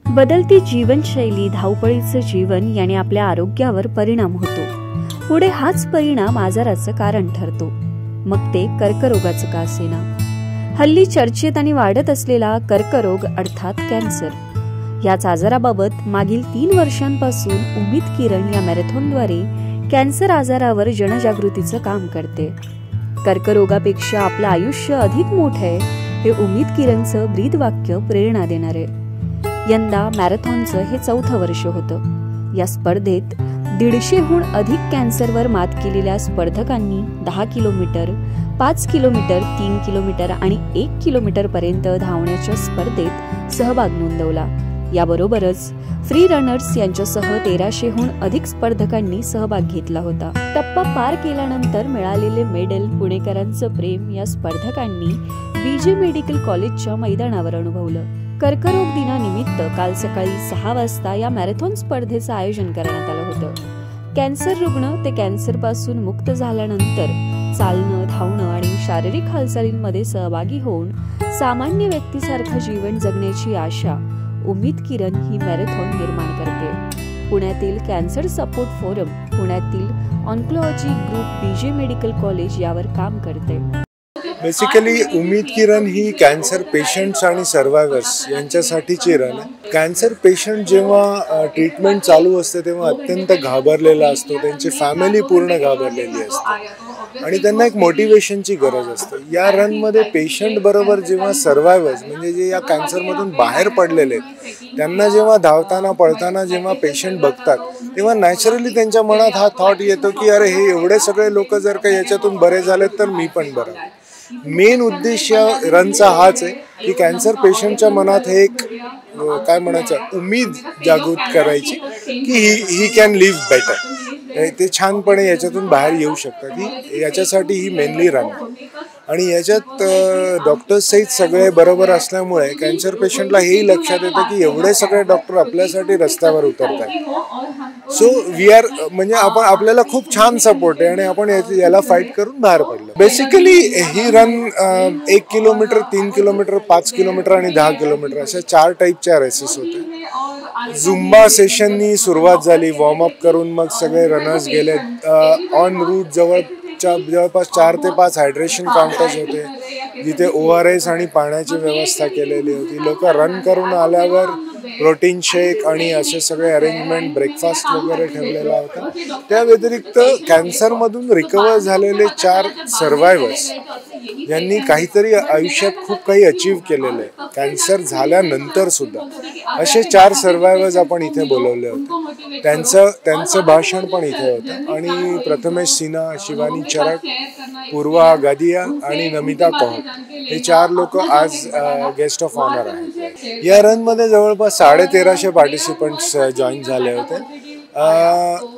बदलती जीवनशैली, धावपळीचं जीवन याने आपल्या आरोग्यावर परिणाम होतो। पुढे हाच परिणाम आजाराचं कारण ठरतो, मग ते कर्करोगाचं का असेना। हल्ली चर्चेत आणि वाढत असलेला कर्करोग अर्थात कॅन्सर याच आजाराबाबत मागील 3 वर्षांपासून उम्मीद किरण या मॅरेथॉनद्वारे कॅन्सर आजारावर जनजागृतीचं काम करते। कर्करोगापेक्षा आपलं आयुष्य अधिक मोठं आहे हे उम्मीद किरणचं ब्रीदवाक्य प्रेरणा देणार आहे। यंदा मॅरेथॉनचं हे 4थं वर्ष होतं। या स्पर्धेत 150हून अधिक कॅन्सरवर मात केलेल्या स्पर्धकांनी 10 किलोमीटर, 5 किलोमीटर, 3 किलोमीटर आणि 1 किलोमीटर पर्यंत धावण्याच्या स्पर्धेत सहभाग नोंदवला। याबरोबरच फ्री रनर्स यांच्यासह 1300हून अधिक स्पर्धकांनी सहभाग घेतला होता। टप्पा पार केल्यानंतर मिळालेले मेडल, पुणेकरांचं प्रेम या स्पर्धकांनी बीजे मेडिकल कॉलेजच्या मैदानावर अनुभवलं। कर्करोग दिनानिमित्त काल सकाळी 6 वाजता या मॅरेथॉन स्पर्धेचं आयोजन करण्यात आलं होतं। कॅन्सर रुग्ण ते कॅन्सर पासून मुक्त झाल्यानंतर चालणं, धावणं आणि शारीरिक हालचालींमध्ये सहभागी होऊन सामान्य व्यक्तीसारखं जीवन जगण्याची आशा उम्मीद किरण ही मॅरेथॉन निर्माण करते। पुण्यातील कॅन्सर सपोर्ट फोरम, पुण्यातील oncology group, BJ medical college यावर काम करते। बेसिकली उम्मीद किरण ही कॅन्सर पेशंट्स आणि सर्वायव्हर्स यांच्यासाठीची रन आहे। कॅन्सर पेशंट जेव्हा ट्रीटमेंट चालू असते तेव्हा अत्यंत घाबरलेला असतो, त्यांची फॅमिली पूर्ण घाबरलेली असते आणि त्यांना एक मोटिवेशनची गरज असते। या रनमध्ये पेशंट बरोबर जेव्हा सर्वायव्हर्स म्हणजे जे या कॅन्सरमधून बाहेर पडलेले त्यांना जेव्हा धावताना पळताना जेव्हा पेशंट बघतात तेव्हा नॅचरली त्यांच्या मनात हा थॉट येतो की अरे हे एवढे सगळे लोक जर का याच्यातून बरे झालेत तर मी पण बरं। मेन उद्देश या रनचा हाच आहे की कॅन्सर पेशंटच्या मनात हे एक काय म्हणायचं उम्मीद जागृत करायची की ही कॅन लिव्ह बेटर, ते छानपणे याच्यातून बाहेर येऊ शकतात। ही याच्यासाठी ही मेनली रन आहे आणि याच्यात डॉक्टर्स सहित सगळे बरोबर असल्यामुळे कॅन्सर पेशंटला हेही लक्षात येतं की एवढे सगळे डॉक्टर आपल्यासाठी रस्त्यावर उतरत आहेत। सो वी आर म्हणजे आपल्याला खूप छान सपोर्ट आहे आणि आपण याला फाईट करून बाहेर पडलो। बेसिकली ही रन 1 किलोमीटर, 3 किलोमीटर, 5 किलोमीटर आणि 10 किलोमीटर अशा 4 टाईपच्या रेसेस होत्या। झुंबा सेशननी सुरुवात झाली, वॉर्मअप करून मग सगळे रनर्स गेले। ऑन रूट जवळपास 4 ते 5 हायड्रेशन काउंटर्स होते जिथे ORS आणि पाण्याची व्यवस्था केलेली होती। लोक रन करून आल्यावर प्रोटीन शेक आणि असे सगळे अरेंजमेंट, ब्रेकफास्ट वगैरे ठेवलेला होता। त्या व्यतिरिक्त कॅन्सरमधून रिकवर झालेले 4 सर्वायव्हर्स यांनी काहीतरी आयुष्यात खूप काही अचीव केलेलं आहे कॅन्सर झाल्यानंतर सुद्धा, असे 4 सर्वायव्हर्स आपण इथे बोलवले होते। त्यांचं भाषण पण इथे होतं आणि प्रथमेश सिन्हा, शिवानी चरक, पूर्वा गादिया आणि नमिता कौर हे 4 लोक आज गेस्ट ऑफ ऑनर आहेत। या रनमध्ये जवळपास 1350 पार्टिसिपंट्स जॉईन झाले होते।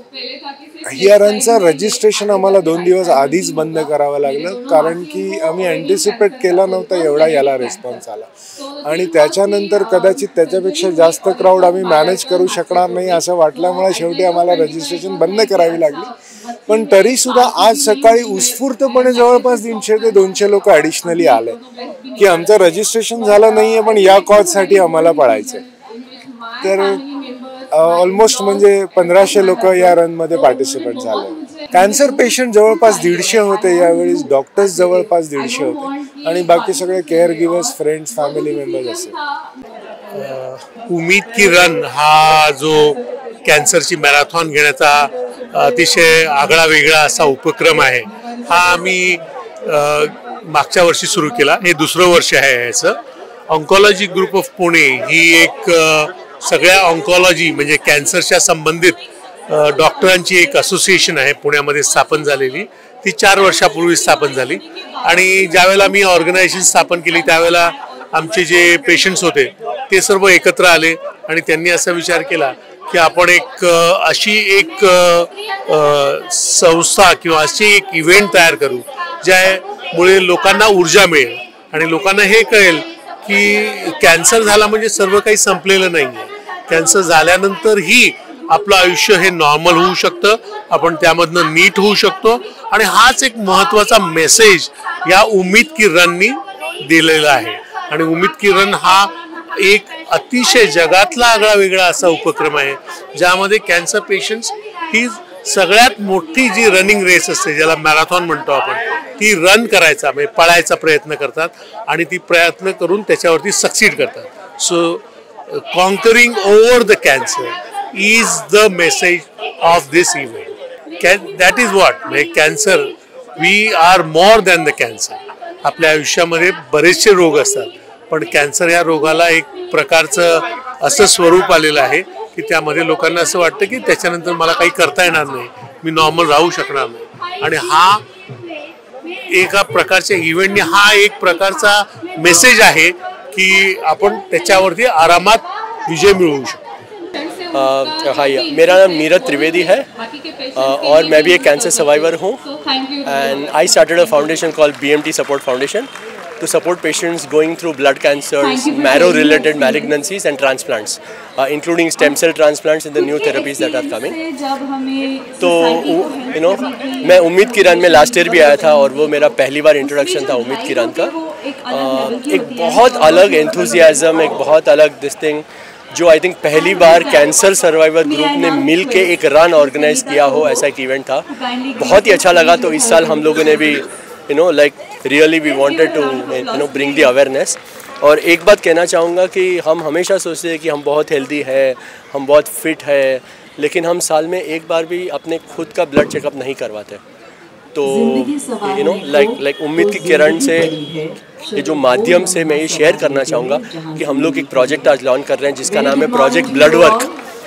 या रनचं रजिस्ट्रेशन आम्हाला 2 दिवस आधीच बंद करावं लागलं कारण की आम्ही अँटिसिपेट केला नव्हता एवढा याला रिस्पॉन्स आला आणि त्याच्यानंतर कदाचित त्याच्यापेक्षा जास्त क्राऊड आम्ही मॅनेज करू शकणार नाही असं वाटल्यामुळे शेवटी आम्हाला रजिस्ट्रेशन बंद करावी लागली। पण तरी सुद्धा आज सकाळी उत्स्फूर्तपणे जवळपास 300 ते 200 लोक ॲडिशनली आले की आमचं रजिस्ट्रेशन झालं नाहीये पण या कॉजसाठी आम्हाला पळायचंय। तर ऑलमोस्ट म्हणजे 1500 लोक या रनमध्ये पार्टिसिपेट झाले। कॅन्सर पेशंट जवळपास 150 होते यावेळी, डॉक्टर्स जवळपास 150 होते आणि बाकी सगळे care givers, friends, family members असे। उम्मीद की रन हा जो कॅन्सरची मॅरेथॉन घेण्याचा अतिशय आगळा वेगळा असा उपक्रम आहे, हा आम्ही मागच्या वर्षी सुरू केला। हे 2रं वर्ष आहे याचं। ऑन्कोलॉजी ग्रुप ऑफ पुणे ही एक सगळ्या ऑन्कोलॉजी म्हणजे कॅन्सरच्या संबंधित डॉक्टरांची एक असोसिएशन आहे पुण्यामध्ये स्थापन झालेली। ती 4 वर्षापूर्वी स्थापन झाली आणि ज्यावेळेला मी ऑर्गनायझेशन स्थापन केली त्यावेळेला आमचे जे पेशंट्स होते ते सर्व एकत्र आले आणि त्यांनी असा विचार केला की आपण अशी एक संस्था किंवा अशी एक इव्हेंट तयार करू ज्यामुळे लोकांना ऊर्जा मिळेल आणि लोकांना हे कळेल की कॅन्सर झाला म्हणजे सर्व काही संपलेलं नाही आहे। कॅन्सर झाल्यानंतरही आपलं आयुष्य हे नॉर्मल होऊ शकतं, आपण त्यामधनं नीट होऊ शकतो आणि हाच एक महत्त्वाचा मेसेज या उम्मीद की रननी दिलेला आहे। आणि उम्मीद की रन हा एक अतिशय जगातला आगळा वेगळा असा उपक्रम आहे, ज्यामध्ये कॅन्सर पेशंट्स ही सगळ्यात मोठी जी रनिंग रेस असते, ज्याला मॅरेथॉन म्हणतो आपण, ती रन करायचा म्हणजे पळायचा प्रयत्न करतात आणि ती प्रयत्न करून त्याच्यावरती सक्सीड करतात. So conquering over the cancer is the message of this event. That is what म्हणजे cancer, we are more than the cancer. आपल्या आयुष्यामध्ये बरेचसे रोग असतात, पण कॅन्सर या रोगाला एक प्रकारचं असं स्वरूप आलेलं आहे की त्यामध्ये लोकांना असं वाटतं की त्याच्यानंतर मला काही करता येणार नाही, मी नॉर्मल राहू शकणार नाही. आणि हा एका प्रकारच्या इव्हेंटने हा एक प्रकारचा मेसेज आहे की आपण त्याच्यावरती आरामात विजय मिळवू शकतो. हाय, मेरा नाम नीरज त्रिवेदी है और मैं भी एक कैंसर सर्वाइवर हूँ. And I started a foundation called BMT support foundation to support patients going through blood cancers, marrow-related malignancies and transplants, including stem cell transplants and the new therapies that are coming. तो मैं उम्मीद की run में last year भी आया था और वो मेरा पहली बार इंट्रोडक्शन था उम्मीद की रन का. एक बहुत अलग एंथुजियाज्म, एक बहुत अलग दिस थिंग जो आई थिंक पहली बार कैंसर सर्वाइवर ग्रुप ने मिल के एक रन ऑर्गेनाइज किया हो, ऐसा एक इवेंट था. बहुत ही अच्छा लगा. तो इस साल हम लोगों ने भी like really we wanted to bring the awareness. और एक बात कहना चाहूँगा कि हम हमेशा सोचते हैं कि हम बहुत हेल्दी है, हम बहुत फिट है, लेकिन हम साल में एक बार भी अपने खुद का ब्लड चेकअप नहीं करवाते. तो लाइक उम्मीद की किरण से ये जो माध्यम से मैं ये शेयर करना चाहूँगा कि हम लोग एक प्रोजेक्ट आज लॉन्च कर रहे हैं जिसका नाम है प्रोजेक्ट ब्लड वर्क,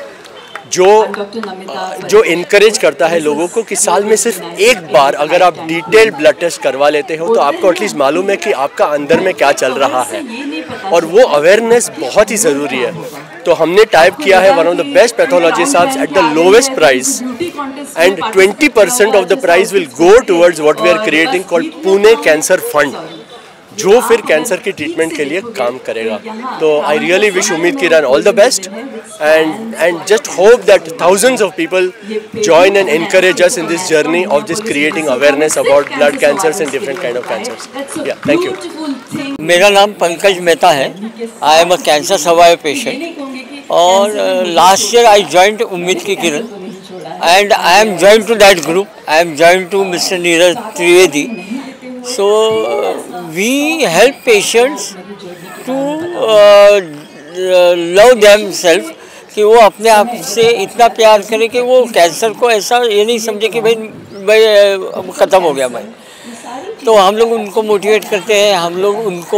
जो इनकरेज करता है लोगों को कि साल में सिर्फ एक बार अगर आप डिटेल ब्लड टेस्ट करवा लेते हो तो आपको एटलीस्ट मालूम है कि आपका अंदर में क्या चल रहा है. और वो अवेयरनेस बहुत ही ज़रूरी है. तो हमने टाइप किया है one of the best pathologist at the lowest price, and 20% of the price will go towards what we are creating called Pune cancer fund, जो फिर कैंसर की ट्रीटमेंट के लिए काम करेगा. तो आई रियली विश उम्मीद की run all the best and just hope that thousands of people join and encourage us in this journey of just creating awareness about blood cancers and different kind of cancers. Yeah, thank you. मेरा नाम पंकज मेहता है. I am a cancer survivor patient और last year I joined Ummeed की किरण and I am joined to that group. I am joined to Mr. Neeraj Trivedi. So we help patients to love themselves, कि वो अपने आप से इतना प्यार करे कि वो कैंसर को ऐसा ये नहीं समझे कि भाई ख़त्म हो गया भाई. तो हम लोग उनको मोटिवेट करते हैं, हम लोग उनको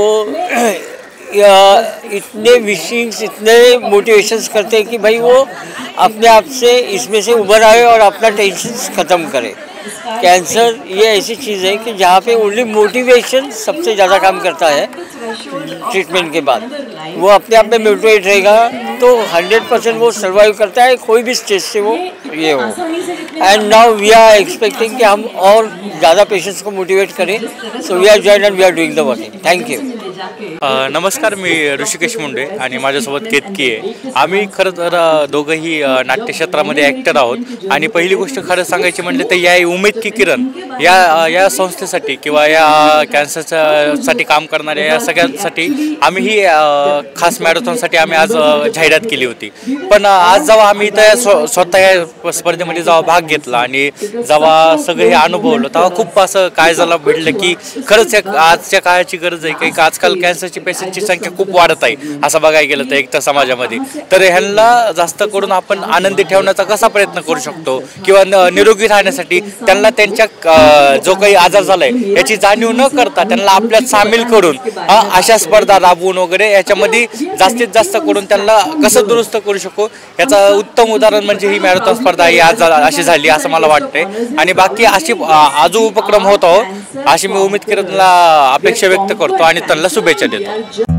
इतने विशिंग्स, इतने मोटिवेशंस करते हैं कि भाई वो अपने आप से इसमें से उभर आए और अपना टेंशन ख़त्म करे. कैंसर ये ऐसी चीज़ है कि जहाँ पे ओनली मोटिवेशन सबसे ज़्यादा काम करता है. ट्रीटमेंट के बाद वो अपने आप में मोटिवेट रहेगा तो 100% वो सर्वाइव करता है, कोई भी स्टेज से वो ये हो. And now we are expecting कि हम और ज़्यादा पेशेंट्स को मोटिवेट करें. So we are join and we are doing the working. Thank you. नमस्कार, मी ऋषिकेश मुंडे आणि माझ्यासोबत केतकी आहे. आम्ही खरं तर दोघंही नाट्यक्षेत्रामध्ये ॲक्टर आहोत आणि पहिली गोष्ट खरं सांगायची म्हटलं तर या उम्मीद की किरण या संस्थेसाठी किंवा या कॅन्सरसाठी काम करणाऱ्या या सगळ्यांसाठी आम्ही ही खास मॅरेथॉनसाठी आम्ही आज जाहिरात केली होती. पण आज जेव्हा आम्ही इथं स्वतः या स्पर्धेमध्ये जेव्हा भाग घेतला आणि जेव्हा सगळं हे अनुभवलं तेव्हा खूप असं काय झालं भेटलं की खरंच आजच्या काळाची गरज आहे की आजकाल कॅन्सरची पेशंटची संख्या खूप वाढत आहे असं बघायला गेलं तर एक तर समाजामध्ये. तर ह्यांना जास्त करून आपण आनंदी ठेवण्याचा कसा प्रयत्न करू शकतो किंवा निरोगी राहण्यासाठी त्यांना त्यांच्या जो काही आजार झालाय याची जाणीव न करता त्यांना आपल्यात सामील करून अशा स्पर्धा राबवून वगैरे याच्यामध्ये जास्तीत जास्त करून त्यांना कसं दुरुस्त करू शकू याचा उत्तम उदाहरण म्हणजे ही मॅरेथॉन स्पर्धा ही आज अशी झाली असं मला वाटतंय. आणि बाकी अशी अजून उपक्रम होत अशी मी उम्मीद करत अपेक्षा व्यक्त करतो आणि त्यांना शुभेच्छा देतो.